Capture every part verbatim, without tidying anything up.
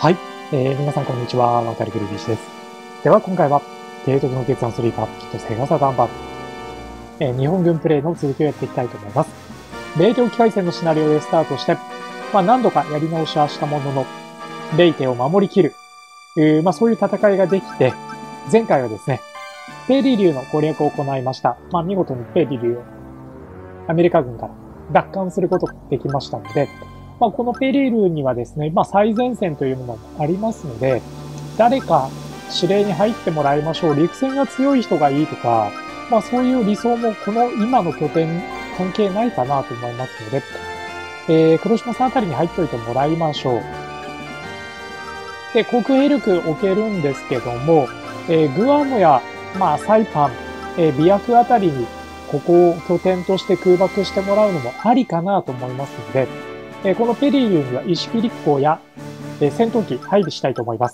はい、えー、皆さんこんにちは、渡りくるビーチです。では今回は、提督の決断スリーパー、きっとセガサタン版、えー、日本軍プレイの続きをやっていきたいと思います。霊境機械戦のシナリオでスタートして、まあ何度かやり直しはしたものの、霊帝を守りきる、えー、まあそういう戦いができて、前回はですね、ペリリューの攻略を行いました。まあ見事にペリリューをアメリカ軍から奪還することができましたので、まあ、このペリルにはですね、まあ、最前線というものもありますので、誰か指令に入ってもらいましょう。陸戦が強い人がいいとか、まあ、そういう理想もこの今の拠点関係ないかなと思いますので、えー、黒島さんあたりに入っておいてもらいましょう。で、航空兵力置けるんですけども、えー、グアムや、まあ、サイパン、えー、ビアクあたりにここを拠点として空爆してもらうのもありかなと思いますので、このペリリューには石切立港や戦闘機配備したいと思います。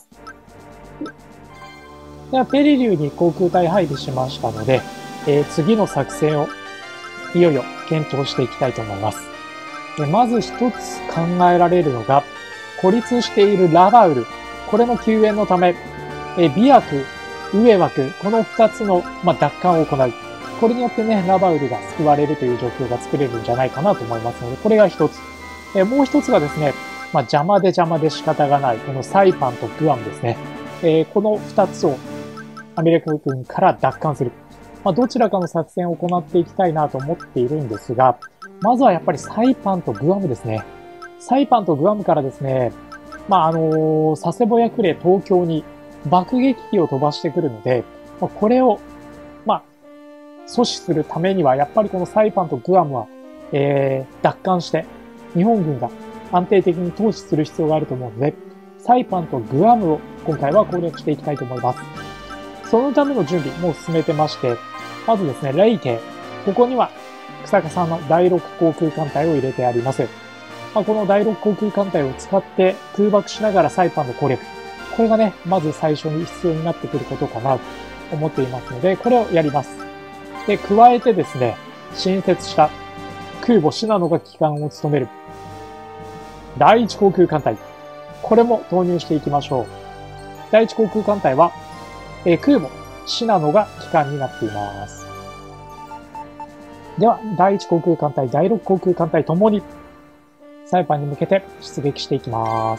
ではペリリューに航空隊配備しましたので、次の作戦をいよいよ検討していきたいと思います。まず一つ考えられるのが、孤立しているラバウル、これの救援のため、ビアク、ウエワク、この二つの奪還を行う。これによってね、ラバウルが救われるという状況が作れるんじゃないかなと思いますので、これが一つ。えもう一つがですね、まあ、邪魔で邪魔で仕方がない、このサイパンとグアムですね。えー、この二つをアメリカ軍から奪還する。まあ、どちらかの作戦を行っていきたいなと思っているんですが、まずはやっぱりサイパンとグアムですね。サイパンとグアムからですね、まあ、あのー、佐世保や呉東京に爆撃機を飛ばしてくるので、まあ、これを、まあ、阻止するためには、やっぱりこのサイパンとグアムは、えー、奪還して、日本軍が安定的に統治する必要があると思うので、サイパンとグアムを今回は攻略していきたいと思います。そのための準備もう進めてまして、まずですね、レイテイ。ここには草加さんのだいろく航空艦隊を入れてあります。まあ、このだいろく航空艦隊を使って空爆しながらサイパンの攻略。これがね、まず最初に必要になってくることかなと思っていますので、これをやります。で、加えてですね、新設した空母シナノが機関を務めるだいいち航空艦隊。これも投入していきましょう。だいいち航空艦隊は、えー、空母シナノが機関になっています。では、だいいち航空艦隊、だいろく航空艦隊ともにサイパンに向けて出撃していきます。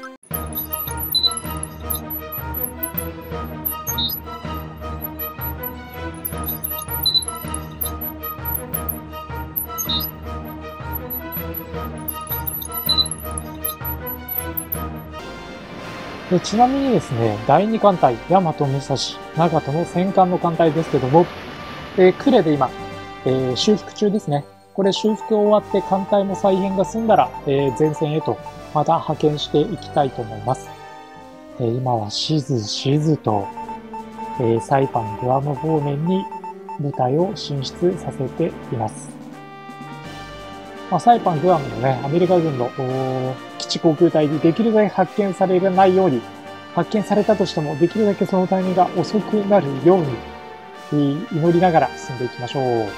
でちなみにですね、だいに艦隊、大和武蔵、長門の戦艦の艦隊ですけども、えー、呉で今、えー、修復中ですね。これ修復終わって艦隊も再編が済んだら、えー、前線へとまた派遣していきたいと思います。えー、今はシズ、シズと、えー、サイパン、グアム方面に部隊を進出させています。まあ、サイパン、グアムのね、アメリカ軍の基地航空隊にできるだけ発見されないように、発見されたとしてもできるだけそのタイミングが遅くなるように祈りながら進んでいきましょう。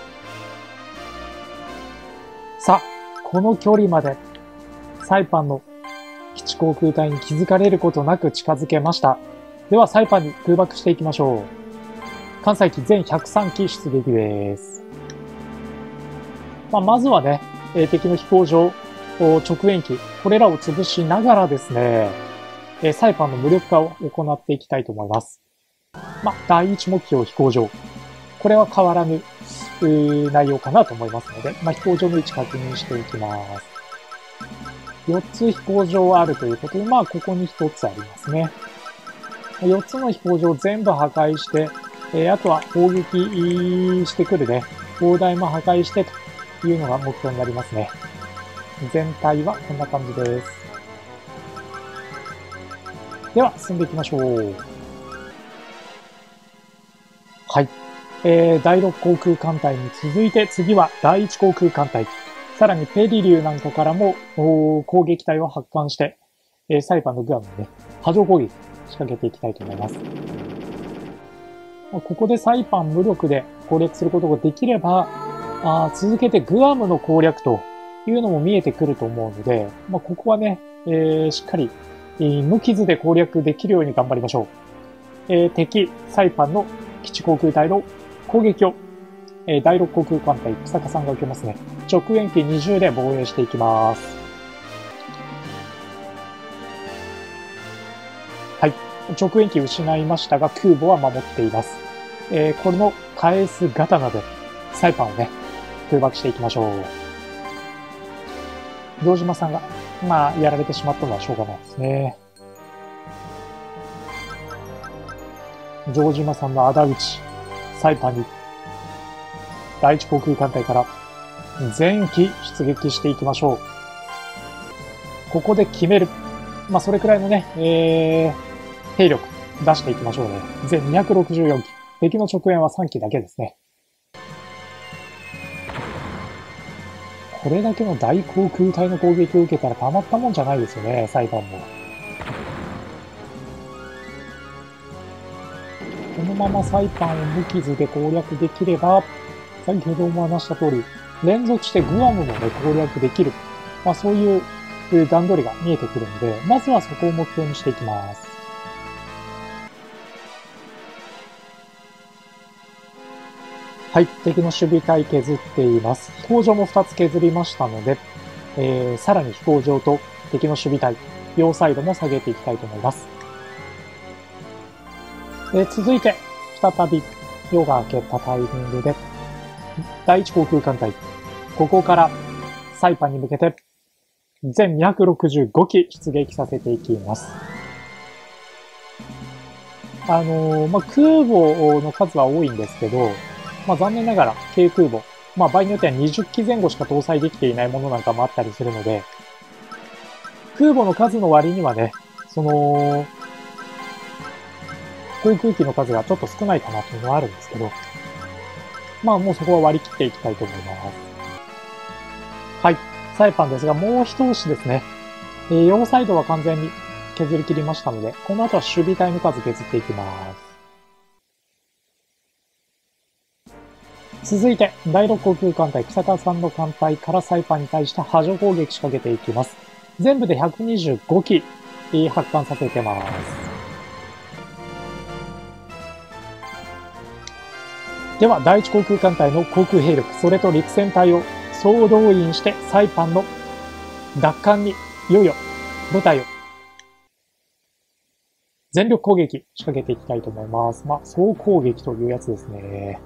さあ、この距離までサイパンの基地航空隊に気づかれることなく近づけました。ではサイパンに空爆していきましょう。艦載機全ひゃくさん機出撃です。まあ、まずはね、えー、敵の飛行場、直縁機、これらを潰しながらですね、えー、サイパンの無力化を行っていきたいと思います。まあ、だいいち目標飛行場。これは変わらぬ内容かなと思いますので、まあ、飛行場の位置確認していきます。よっつ飛行場あるということで、まあ、ここにひとつありますね。よっつの飛行場全部破壊して、えー、あとは砲撃してくるね、砲台も破壊してというのが目標になりますね。全体はこんな感じです。では、進んでいきましょう。はい。えー、だいろく航空艦隊に続いて、次はだいいち航空艦隊。さらにペリリューなんかからも攻撃隊を発艦して、えー、サイパンのグアムにね、波状攻撃仕掛けていきたいと思います。ここでサイパン無力で攻略することができれば、あ続けてグアムの攻略というのも見えてくると思うので、まあ、ここはね、えー、しっかりえー、無傷で攻略できるように頑張りましょう。えー、敵、サイパンの基地航空隊の攻撃を、えー、だいろく航空艦隊、草加さんが受けますね。直縁機にじゅうで防衛していきます。はい。直縁機失いましたが、空母は守っています。えー、これの返す刀で、サイパンをね、空爆していきましょう。堂島さんが、まあ、やられてしまったのはしょうがないですね。城島さんの仇討ち、サイパンに、第一航空艦隊から全機出撃していきましょう。ここで決める。まあ、それくらいのね、えー、兵力出していきましょうね。全にひゃくろくじゅうよん機。敵の直縁はさん機だけですね。これだけの大航空隊の攻撃を受けたらたまったもんじゃないですよね、サイパンも。このままサイパンを無傷で攻略できれば、先ほども話した通り、連続してグアムもね、攻略できる。まあそういう段取りが見えてくるので、まずはそこを目標にしていきます。はい、敵の守備隊削っています。飛行場もふたつ削りましたので、えー、さらに飛行場と敵の守備隊、両サイドも下げていきたいと思います。えー、続いて、再び夜が明けたタイミングで、第一航空艦隊、ここからサイパンに向けて、全にひゃくろくじゅうご機出撃させていきます。あのー、まあ、空母の数は多いんですけど、まあ、残念ながら軽空母、まあ、場合によってはにじゅっ機前後しか搭載できていないものなんかもあったりするので、空母の数の割にはね、その、航空機の数がちょっと少ないかなというのはあるんですけど、まあもうそこは割り切っていきたいと思います。はい。サイパンですが、もう一押しですね。えー、両サイドは完全に削り切りましたので、この後は守備隊の数削っていきます。続いて、だいろく航空艦隊、草川さんの艦隊からサイパンに対して波状攻撃仕掛けていきます。全部でひゃくにじゅうご機、発艦させてます。では、第一航空艦隊の航空兵力、それと陸戦隊を総動員して、サイパンの奪還に、いよいよ、部隊を、全力攻撃仕掛けていきたいと思います。まあ、総攻撃というやつですね。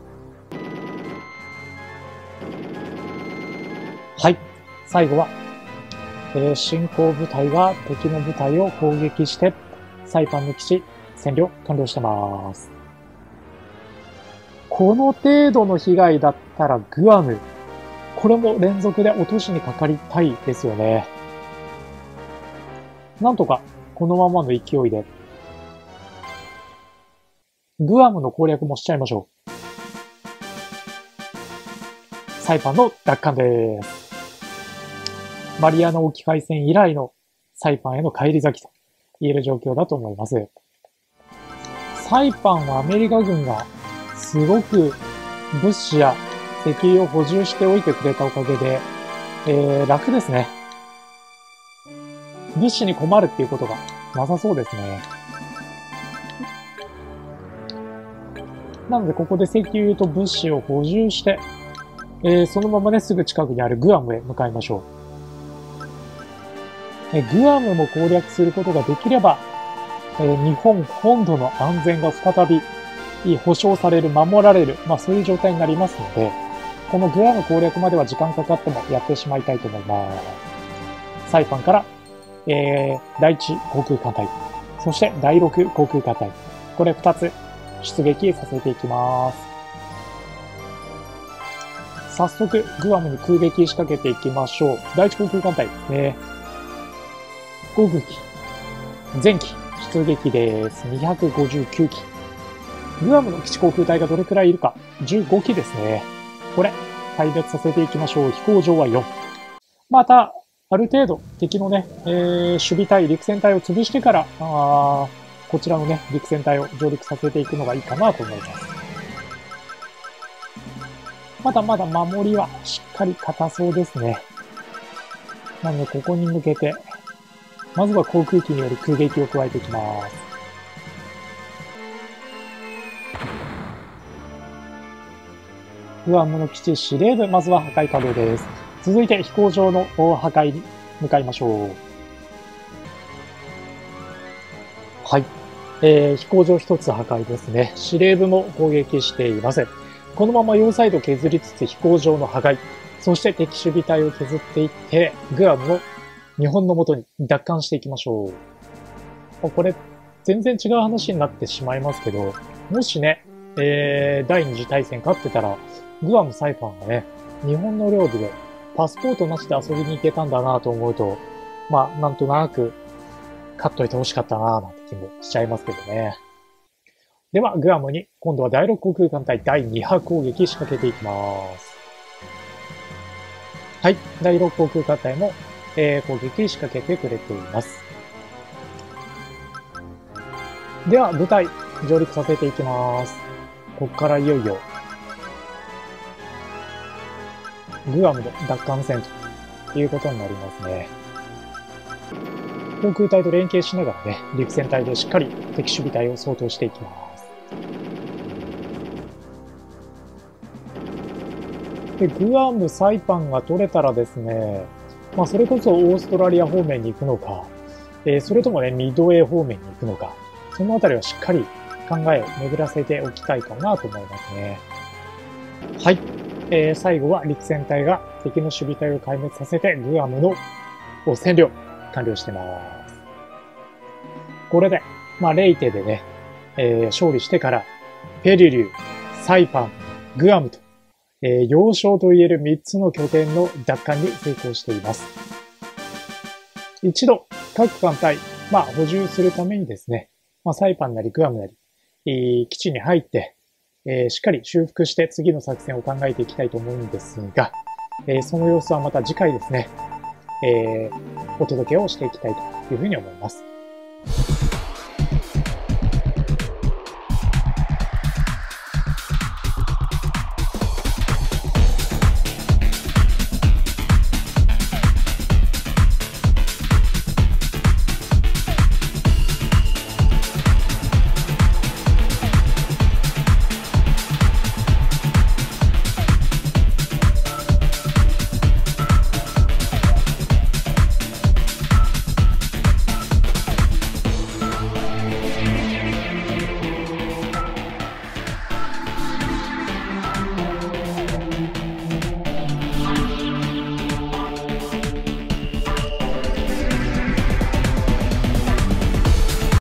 はい。最後は、えー、進行部隊が敵の部隊を攻撃して、サイパンの基地、占領完了してます。この程度の被害だったらグアム、これも連続で落としにかかりたいですよね。なんとかこのままの勢いで、グアムの攻略もしちゃいましょう。サイパンの奪還です。マリアナ沖海戦以来のサイパンへの返り咲きと言える状況だと思います。サイパンはアメリカ軍がすごく物資や石油を補充しておいてくれたおかげで、えー、楽ですね。物資に困るっていうことがなさそうですね。なのでここで石油と物資を補充して、えー、そのままねすぐ近くにあるグアムへ向かいましょう。えー、グアムも攻略することができれば、えー、日本本土の安全が再び保障される、守られる、まあそういう状態になりますので、このグアム攻略までは時間かかってもやってしまいたいと思います。サイパンから、えー、第一航空艦隊、そしてだいろく航空艦隊、これふたつ出撃させていきます。早速、グアムに空撃仕掛けていきましょう。第一航空艦隊ですね。航空機、全機出撃です。にひゃくごじゅうきゅう機。グアムの基地航空隊がどれくらいいるか、じゅうご機ですね。これ、対別させていきましょう。飛行場はよん。また、ある程度、敵のね、えー、守備隊、陸戦隊を潰してから、あこちらのね、陸戦隊を上陸させていくのがいいかなと思います。まだまだ守りはしっかり硬そうですね。なので、ここに向けて、 まずは航空機による空撃を加えていきます。グアムの基地司令部、まずは破壊稼働です。続いて飛行場の破壊に向かいましょう。はい。えー、飛行場一つ破壊ですね。司令部も攻撃していません。このまま両サイド削りつつ飛行場の破壊、そして敵守備隊を削っていって、グアムを日本の元に奪還していきましょう。これ、全然違う話になってしまいますけど、もしね、えー、第二次大戦勝ってたら、グアム、サイパンがね、日本の領土でパスポートなしで遊びに行けたんだなと思うと、まあ、なんとなく、勝っといてほしかったななんて気もしちゃいますけどね。では、グアムに今度はだいろく航空艦隊だいに波攻撃仕掛けていきます。はい。だいろく航空艦隊も、えー、攻撃仕掛けてくれています。では、部隊上陸させていきます。ここからいよいよ、グアムで奪還戦ということになりますね。航空隊と連携しながらね、陸戦隊でしっかり敵守備隊を掃討していきます。で、グアム、サイパンが取れたらですね、まあそれこそオーストラリア方面に行くのか、えー、それともね、ミッドウェー方面に行くのか、そのあたりはしっかり考えを巡らせておきたいかなと思いますね。はい。えー、最後は陸戦隊が敵の守備隊を壊滅させてグアムの占領完了してます。これで、まあ、レイテでね、えー、勝利してから、ペリリュー、サイパン、グアムと、えー、要衝と言えるみっつの拠点の奪還に成功しています。一度、各艦隊、まあ、補充するためにですね、まあ、サイパンなりグアムなり、えー、基地に入って、えー、しっかり修復して次の作戦を考えていきたいと思うんですが、えー、その様子はまた次回ですね、えー、お届けをしていきたいというふうに思います。